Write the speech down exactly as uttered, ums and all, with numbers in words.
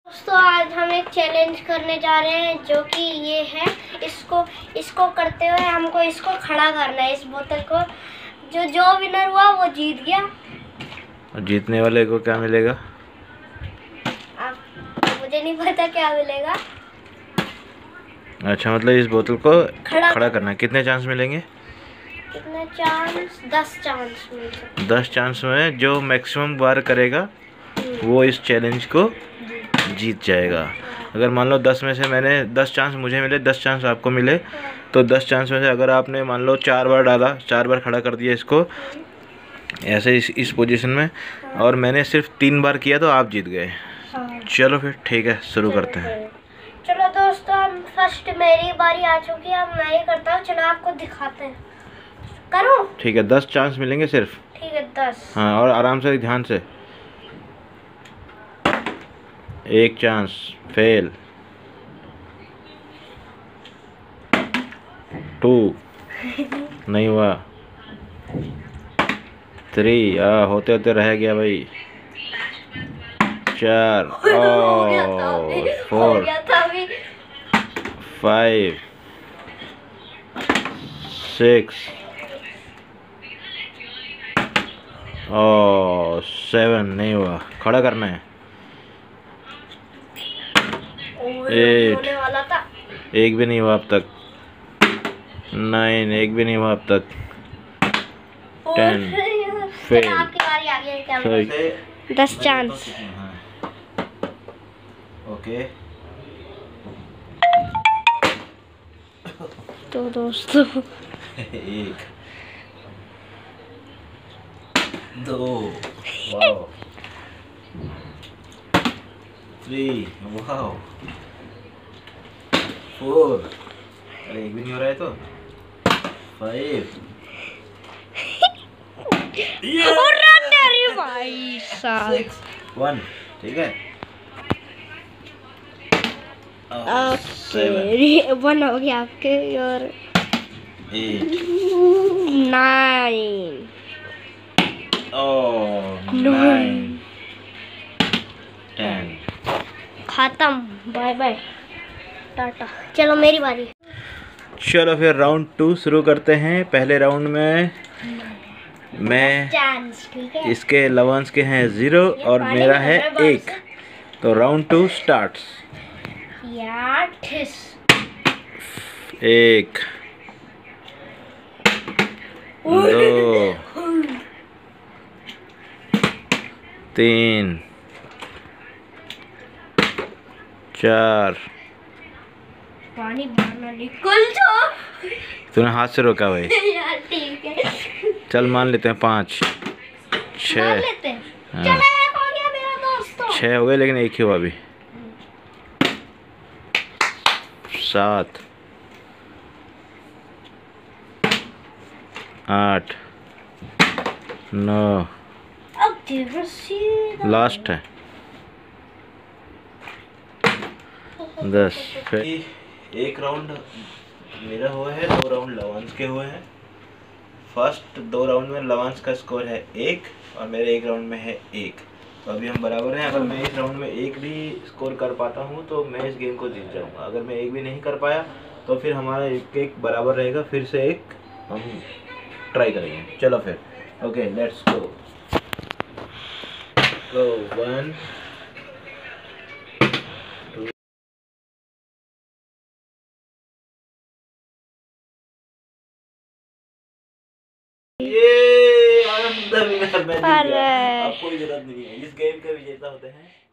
दोस्तों आज हम एक चैलेंज करने जा रहे हैं जो कि ये है, इसको इसको करते हुए हमको इसको खड़ा करना है, इस बोतल को। जो जो विनर हुआ वो जीत गया। और जीतने वाले को क्या मिलेगा? अब मुझे नहीं पता क्या मिलेगा। अच्छा, मतलब इस बोतल को खड़ा, खड़ा करना है। कितने चांस मिलेंगे? कितने चांस? दस चांस मिल सकते। दस चांस में जो मैक्सिमम बार करेगा वो इस चैलेंज को जीत जाएगा। अगर मान लो दस में से मैंने दस चांस मुझे मिले, दस चांस आपको मिले, तो दस चांस में से अगर आपने मान लो चार बार डाला, चार बार खड़ा कर दिया इसको ऐसे इस, इस पोजीशन में, और मैंने सिर्फ तीन बार किया तो आप जीत गए। चलो फिर ठीक है, शुरू करते हैं। चलो दोस्तों, हम फर्स्ट मेरी बारी आ चुकी है, अब मैं ये करता हूँ। चलो आपको दिखाते हैं। करो। ठीक है, दस चांस मिलेंगे सिर्फ। ठीक है, दस। हाँ, और आराम से, ध्यान से। एक चांस फेल, टू नहीं हुआ, थ्री आ होते होते रह गया भाई, चार, four, five, six, oh seven नहीं हुआ। खड़ा करना है। एट, एक भी नहीं हुआ अब तक। नाइन, एक भी नहीं हुआ अब तक। Ten, fail. दस चांस। ओके, तो दोस्तों एक, दो, वाओ, थ्री, वाओ, फोर, अरे एक भी नहीं हो रहा है तो, फाइव, भाई साहब, सिक्स, वन, ठीक है। ओके, वन हो गया आपके। और eight, nine, oh nine, ten. खत्म। बाय बाय, टाटा। चलो मेरी बारी। चलो फिर राउंड टू शुरू करते हैं। पहले राउंड में मैं चांस, ठीक है। इसके लवंस के हैं जीरो और मेरा है एक, तो राउंड टू स्टार्ट। एक, दो, तीन, चार, पानी भरना निकल जाओ। तूने हाथ से रोका भाई। यार ठीक है, चल मान लेते हैं पाँच, छः, लेते हैं। हाँ। चलो एक हो गया मेरा दोस्तों। छः हो गए, लेकिन एक ही हुआ अभी। सात, आठ, नौ, लास्ट है, दस। एक राउंड मेरा हुआ है, दो राउंड लवांस के हुए हैं। फर्स्ट दो राउंड में लवांस का स्कोर है एक और मेरे एक राउंड में है एक, तो अभी हम बराबर हैं। अगर मैं इस राउंड में एक भी स्कोर कर पाता हूँ तो मैं इस गेम को जीत जाऊँगा। अगर मैं एक भी नहीं कर पाया तो फिर हमारा एक एक बराबर रहेगा। फिर से एक हम ट्राई करेंगे। चलो फिर, okay let's go. Go one, ये आनंद विनर मैं जीत गया। अब कोई जरूरत नहीं है, इस गेम के विजेता होते हैं